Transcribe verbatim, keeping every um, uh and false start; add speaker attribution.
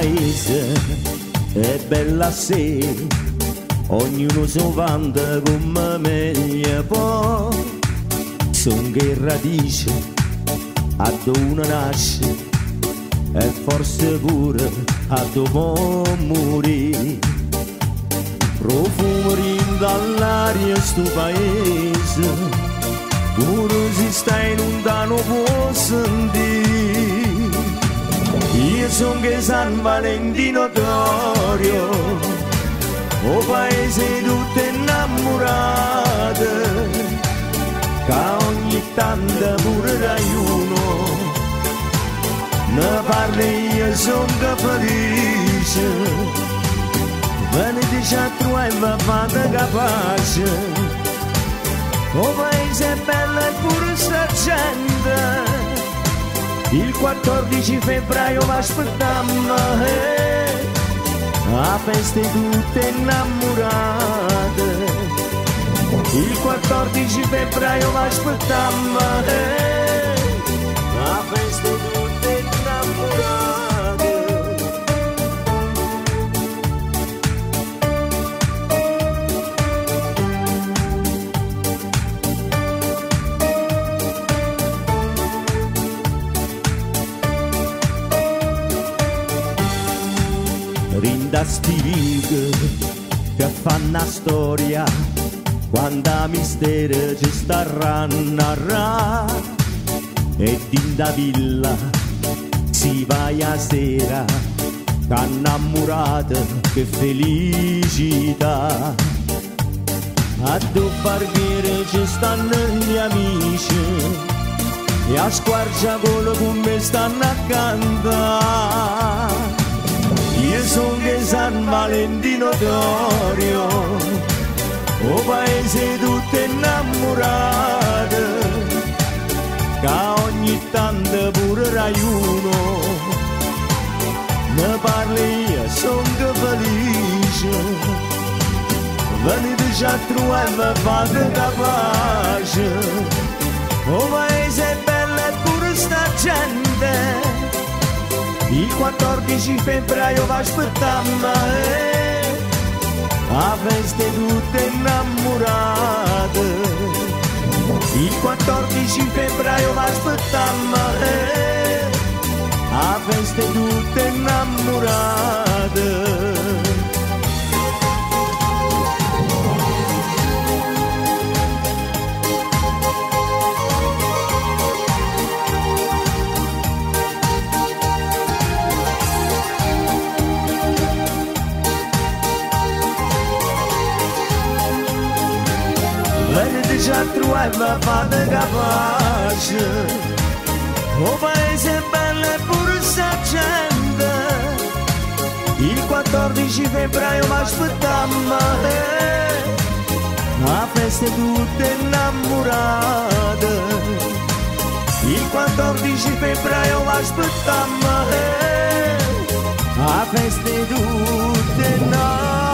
Speaker 1: paese è bella a sé, ognuno si vanta come meglio può. Son che radice a dove nasce e forse pure a dove morire. Profumo dall'aria sto paese, pure si sta in lontano può sentire. Io son che San Valentino d'Orio, o paese tutto innamorato, che ogni tanto pure raiuno ne parli, io son che felice, venite a trovare e va fate capace. O paese è bello e pure sta gente, il quattordici febbraio aspettiamo, eh, a feste tutte innamorate. Il quattordici febbraio aspettiamo, eh, a feste tutte innamorate. Rinda spirito che fanno la storia, quanta mistero ci starà a narrare. E in da villa si va a sera, che innamorata, che felicità. A due barbiere ci stanno gli amici, e a squarciagolo con me stanno a cantare. Io son che San Valentino d'Orio, o paese tutto innamorato, che ogni tanto pure raiuno ne parli, io son che felice, venite a trovare e mi fate capace. O paese è bello e pure sta gente, il quattordici febbraio aspettiamo, eh, a feste tutte innamorate. Il quattordici febbraio aspettiamo, eh, a feste tutte innamorate. Venite a trovare e mi fate capace. O paese bello e pure sta gente, il quattordici febbraio aspettiamo, eh, a feste tutte innamorate. Il quattordici febbraio aspettiamo, eh, a feste tutte innamorate.